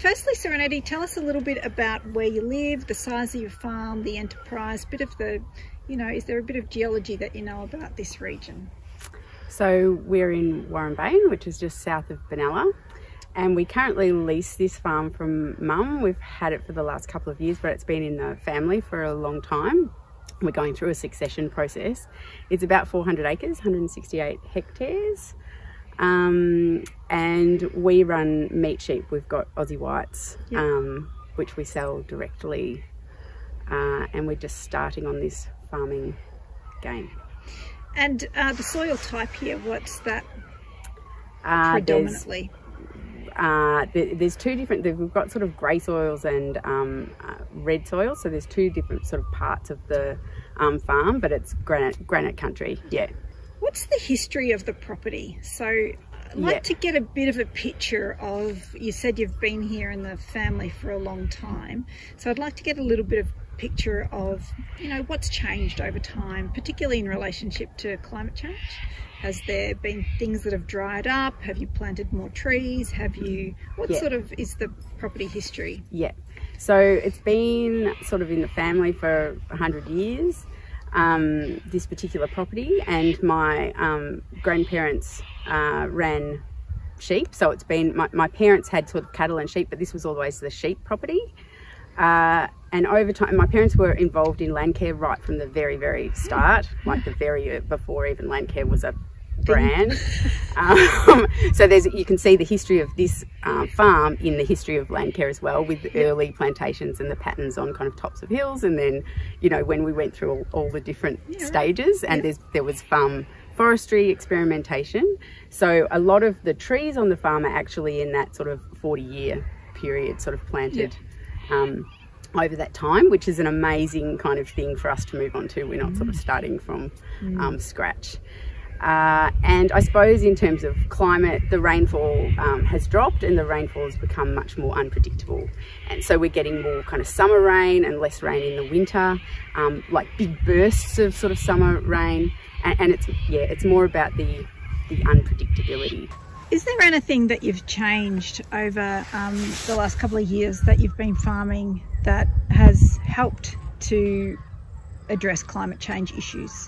Firstly, Serenity, tell us a little bit about where you live, the size of your farm, the enterprise, bit of the, is there a bit of geology that you know about this region? So we're in Warrenbayne, which is just south of Benalla, and we currently lease this farm from Mum. We've had it for the last couple of years, but it's been in the family for a long time. We're going through a succession process. It's about 400 acres, 168 hectares. And we run meat sheep. We've got Aussie Whites, which we sell directly, and we're just starting on this farming game. And the soil type here, what's that predominantly? There's two different, we've got sort of grey soils and red soils, so there's two different sort of parts of the farm, but it's granite country, yeah. What's the history of the property? So I'd like to get a bit of a picture of, you said you've been here in the family for a long time, so I'd like to get a little bit of picture of, what's changed over time, particularly in relationship to climate change. Has there been things that have dried up? Have you planted more trees? What sort of is the property history? Yeah, so it's been sort of in the family for 100 years. This particular property, and my grandparents ran sheep, so it's been my parents had sort of cattle and sheep, but this was always the sheep property, and over time my parents were involved in land care right from the very start, like before even land care was a brand. So you can see the history of this farm in the history of land care as well, with the early plantations and the patterns on kind of tops of hills, and then when we went through all the different stages, and there was farm forestry experimentation. So a lot of the trees on the farm are actually in that sort of 40-year period, sort of planted over that time, which is an amazing kind of thing for us to move on to. We're not sort of starting from scratch. And I suppose in terms of climate, the rainfall has dropped, and the rainfall has become much more unpredictable. And so we're getting more kind of summer rain and less rain in the winter, like big bursts of sort of summer rain. And it's more about the unpredictability. Is there anything that you've changed over the last couple of years that you've been farming that has helped to address climate change issues?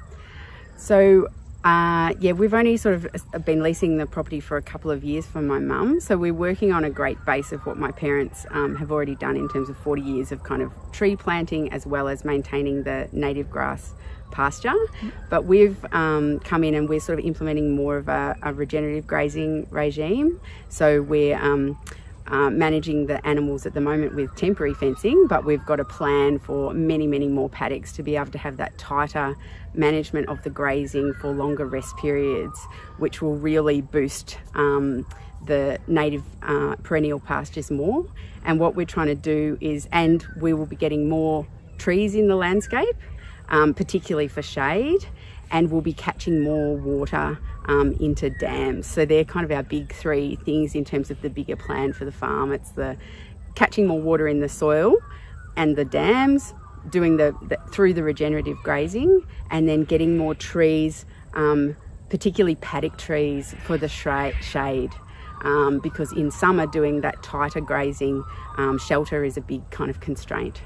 So we've only sort of been leasing the property for a couple of years from my mum, so we're working on a great base of what my parents have already done in terms of 40 years of kind of tree planting, as well as maintaining the native grass pasture. But we've come in and we're sort of implementing more of a regenerative grazing regime. So we're managing the animals at the moment with temporary fencing, but we've got a plan for many more paddocks to be able to have that tighter management of the grazing for longer rest periods, which will really boost the native perennial pastures more. And what we're trying to do is, and we will be getting more trees in the landscape, particularly for shade, and we'll be catching more water into dams. So they're kind of our big three things in terms of the bigger plan for the farm. It's the catching more water in the soil and the dams, doing through the regenerative grazing, and then getting more trees, particularly paddock trees for the shade, because in summer doing that tighter grazing, shelter is a big kind of constraint.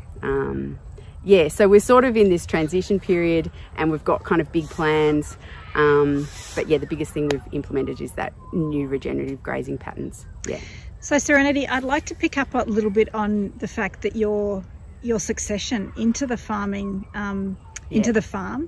So we're sort of in this transition period, and we've got kind of big plans, but the biggest thing we've implemented is that new regenerative grazing patterns. So Serenity, I'd like to pick up a little bit on the fact that your succession into the farming, into the farm,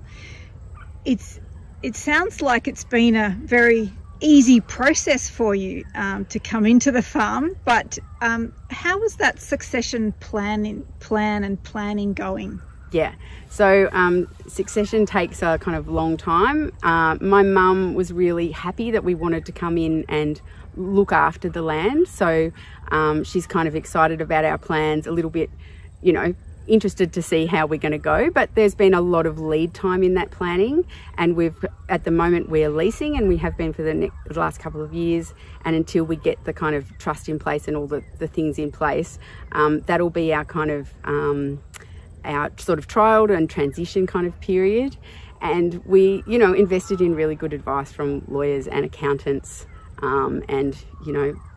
it sounds like it's been a very easy process for you to come into the farm, but how was that succession plan and planning going? So succession takes a kind of long time. My mum was really happy that we wanted to come in and look after the land, so she's kind of excited about our plans, a little bit, interested to see how we're going to go, but there's been a lot of lead time in that planning, and at the moment we're leasing, and we have been for the last couple of years, and until we get the kind of trust in place and all the things in place, that'll be our kind of our sort of trial and transition kind of period. And we invested in really good advice from lawyers and accountants, and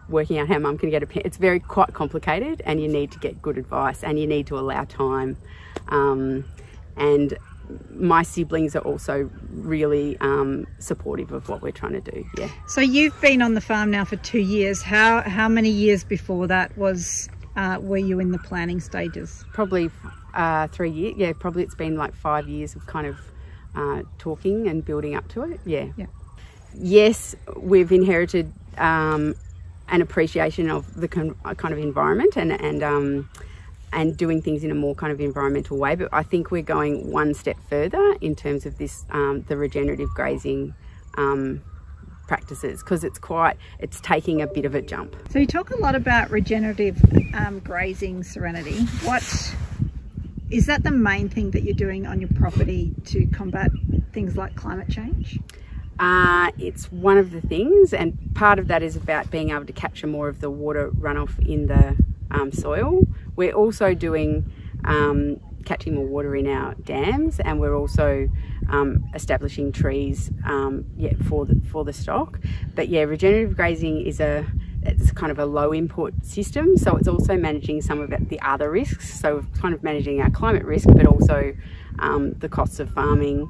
working out how mum can get a pen. It's very quite complicated, and you need to get good advice, and you need to allow time. And my siblings are also really supportive of what we're trying to do. Yeah. So you've been on the farm now for 2 years. How many years before that were you in the planning stages? Probably 3 years. Yeah, probably it's been like 5 years of kind of talking and building up to it. Yeah. Yes, we've inherited an appreciation of the kind of environment and doing things in a more kind of environmental way, but I think we're going one step further in terms of this the regenerative grazing practices, because it's taking a bit of a jump. So you talk a lot about regenerative grazing, Serenity. What is that the main thing that you're doing on your property to combat things like climate change? It's one of the things, and part of that is about being able to capture more of the water runoff in the soil. We're also doing catching more water in our dams, and we're also establishing trees for the stock. But yeah, regenerative grazing it's kind of a low input system, so it's also managing some of the other risks. So we're kind of managing our climate risk, but also the costs of farming.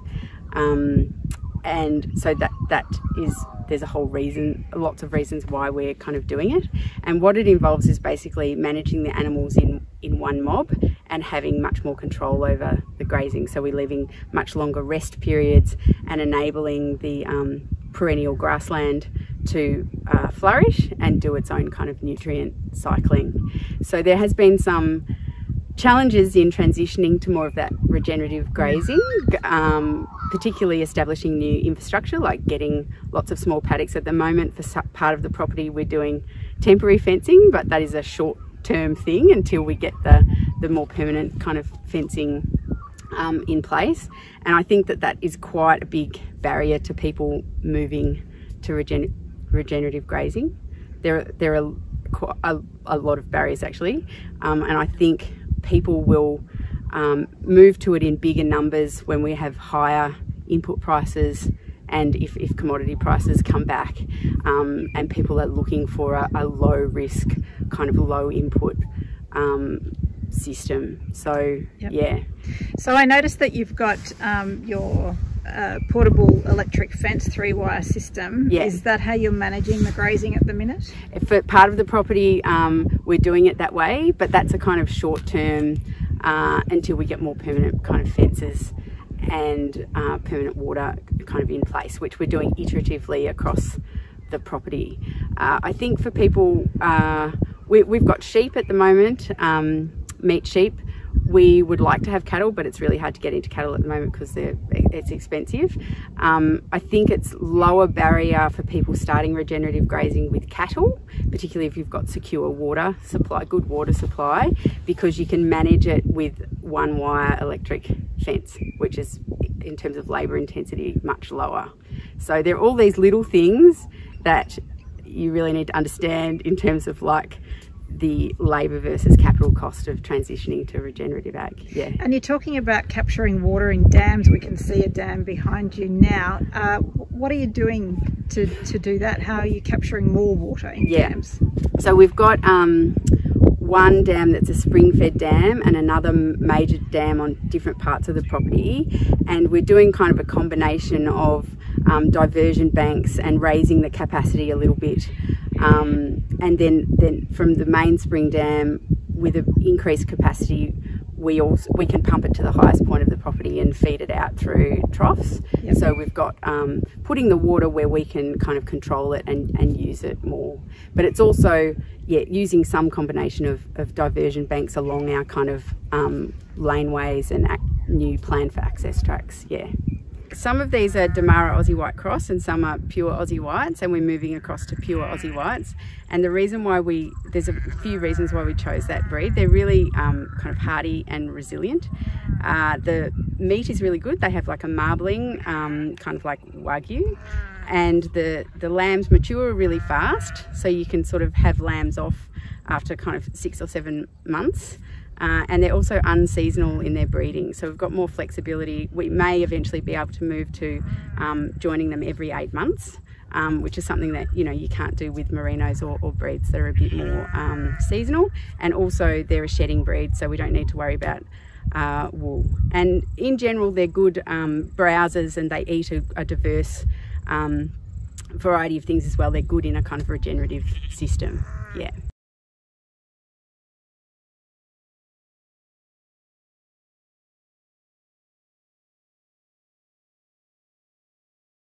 And so there's a whole reason, lots of reasons why we're kind of doing it. And what it involves is basically managing the animals in one mob and having much more control over the grazing. So we're leaving much longer rest periods and enabling the perennial grassland to flourish and do its own kind of nutrient cycling. So there has been some challenges in transitioning to more of that regenerative grazing, particularly establishing new infrastructure, like getting lots of small paddocks. At the moment, for part of the property, we're doing temporary fencing, but that is a short-term thing until we get the more permanent kind of fencing in place. And I think that is quite a big barrier to people moving to regenerative grazing. There are quite a lot of barriers actually, and I think people will move to it in bigger numbers when we have higher input prices, and if commodity prices come back, and people are looking for a low risk, kind of low input system. So yep. Yeah. So I noticed that you've got your portable electric fence 3-wire system. Yeah. Is that how you're managing the grazing at the minute? For part of the property, we're doing it that way, but that's a kind of short term until we get more permanent kind of fences and permanent water kind of in place, which we're doing iteratively across the property. I think for people, we've got sheep at the moment, meat sheep. We would like to have cattle, but it's really hard to get into cattle at the moment because it's expensive. I think it's lower barrier for people starting regenerative grazing with cattle, particularly if you've got secure water supply, good water supply, because you can manage it with 1-wire electric fence, which is, in terms of labour intensity, much lower. So there are all these little things that you really need to understand in terms of like the labour versus capital cost of transitioning to regenerative ag. Yeah. And you're talking about capturing water in dams. We can see a dam behind you now. What are you doing to do that? How are you capturing more water in dams? So we've got one dam that's a spring-fed dam and another major dam on different parts of the property, and we're doing kind of a combination of diversion banks and raising the capacity a little bit. And then from the main spring dam, with an increased capacity, we can pump it to the highest point of the property and feed it out through troughs. Yep. So we've got putting the water where we can kind of control it and use it more. But it's also using some combination of diversion banks along our kind of laneways and new plan for access tracks. Yeah. Some of these are Damara Aussie White Cross and some are pure Aussie Whites, and we're moving across to pure Aussie Whites. And the reason why there's a few reasons why we chose that breed. They're really kind of hardy and resilient. The meat is really good. They have like a marbling, kind of like Wagyu. And the lambs mature really fast, so you can sort of have lambs off after kind of 6 or 7 months. And they're also unseasonal in their breeding, so we've got more flexibility. We may eventually be able to move to joining them every 8 months, which is something that, you know, you can't do with merinos or breeds that are a bit more seasonal. And also they're a shedding breed, so we don't need to worry about wool. And in general, they're good browsers, and they eat a diverse variety of things as well. They're good in a kind of regenerative system. Yeah.